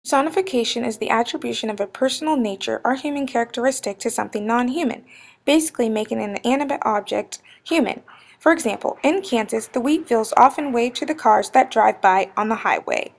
Personification is the attribution of a personal nature or human characteristic to something non-human, basically making an inanimate object human. For example, in Kansas, the wheat fields often wave to the cars that drive by on the highway.